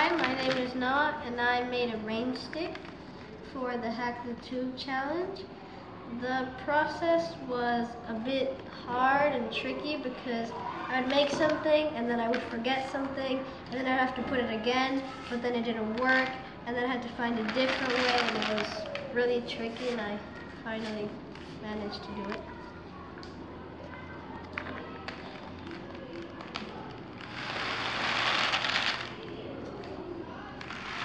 Hi, my name is Noah, and I made a rain stick for the Hack the Tube challenge. The process was a bit hard and tricky because I would make something and then I would forget something and then I'd have to put it again, but then it didn't work, and then I had to find a different way, and it was really tricky, and I finally managed to do it.